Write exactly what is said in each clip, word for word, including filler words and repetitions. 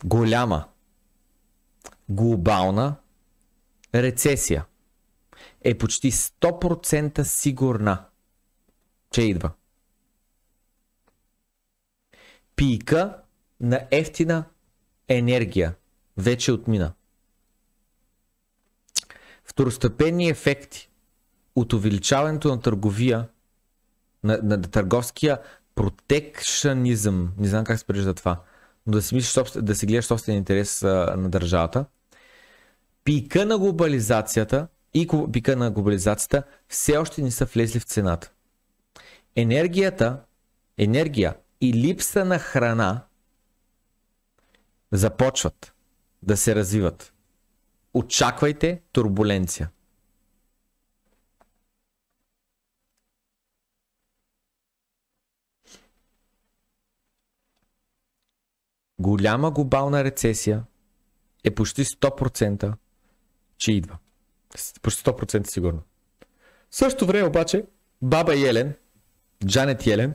голяма глобална рецесия е почти сто процента сигурна, че идва. Пика на ефтина енергия вече отмина. Второстепенни ефекти от увеличаването на търговия, на, на търговския протекшенизъм, не знам как се превежда това, но да си, мислиш, да си гледаш собствен интерес а, на държавата, пика на глобализацията и пика на глобализацията все още не са влезли в цената. Енергията, енергия и липса на храна започват да се развиват. Очаквайте турбуленция. Голяма глобална рецесия е почти сто процента, че идва. Почти сто процента сигурно. В същото време обаче баба Елен, Джанет Елен,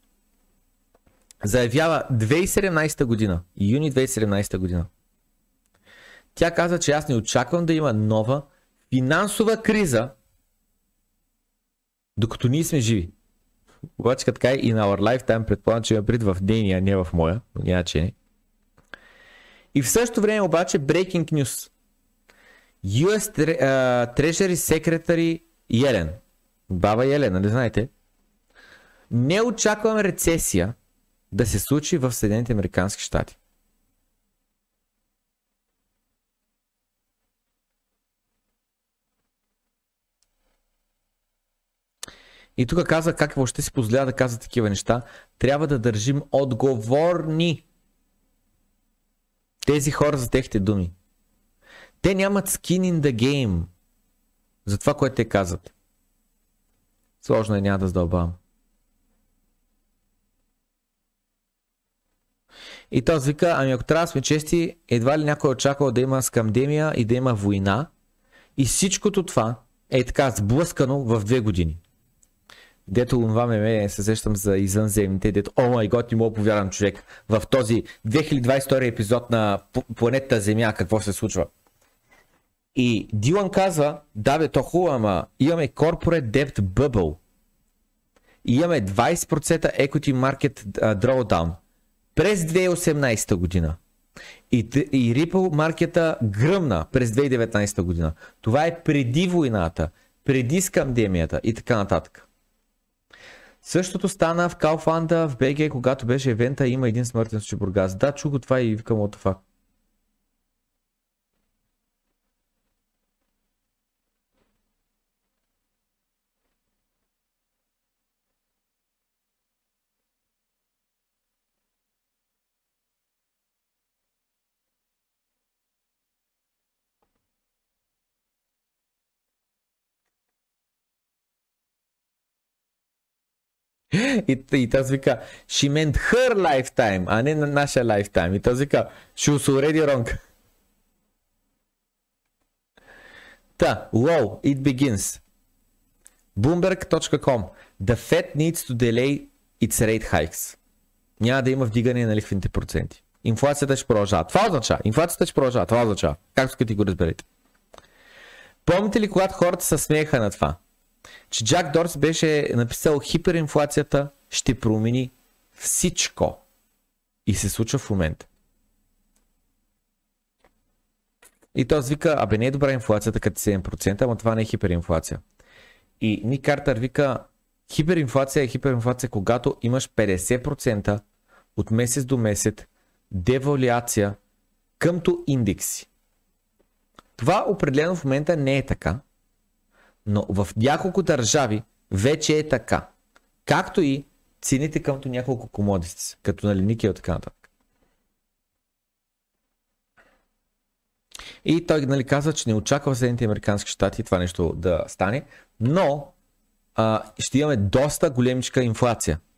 заявява две хиляди и седемнадесета година, юни две хиляди и седемнадесета година. Тя каза, че аз не очаквам да има нова финансова криза, докато ние сме живи. Обаче така и in our lifetime, предполагам, че има пред в нейния, не в моя, но няма че не. И в същото време обаче breaking news. ю ес uh, Treasury Secretary Елен, баба Елен, нали знаете, не очаквам рецесия да се случи в Съединените американски щати. И тук каза как въобще си позволява да казва такива неща. Трябва да държим отговорни тези хора за техните думи. Те нямат skin in the game за това, което те казват. Сложно е, няма да задълбавам. И този вика, ами ако трябва да сме чести, едва ли някой очаквал да има скандемия и да има война. И всичкото това е така сблъскано в две години. Дето онова меме се сещам за извънземните, дето о май гот, не мога повярвам човек в този две хиляди двадесет и втори епизод на планетата Земя, какво се случва. И Дилан казва, да бе, то хубаво, ама имаме Corporate Debt Bubble. И имаме двадесет процента Equity Market uh, Drawdown през две хиляди и осемнадесета година. И, и Ripple маркета гръмна през две хиляди и деветнадесета година. Това е преди войната, преди скандемията и така нататък. Същото стана в Kaufland в БГ, когато беше евента, има един смъртен случай в Бургас. Да, чу го това и викам от това. И, и тази вика, she meant her lifetime, а не на нашия lifetime. И тази вика, she was already wrong. Та, wow, it begins. Bloomberg точка com. The Fed needs to delay its rate hikes. Няма да има вдигане на лихвените проценти. Инфлацията ще продължава. Това означава. Инфлацията ще продължава. Това означава. Както искате го разберете. Помните ли, когато хората се смееха на това? Че Джак Дорси беше написал хиперинфлацията ще промени всичко. И се случва в момента. И той вика, абе не е добра инфлацията като седем процента, ама това не е хиперинфлация. И Ник Картер вика, хиперинфлация е хиперинфлация, когато имаш петдесет процента от месец до месец девалуация къмто индекси. Това определено в момента не е така. Но в няколко държави вече е така. Както и цените къмто няколко комодити, като нали никел и така нататък. И той нали, казва, че не очаква в Съединените американски щати това нещо да стане, но а, ще имаме доста големичка инфлация.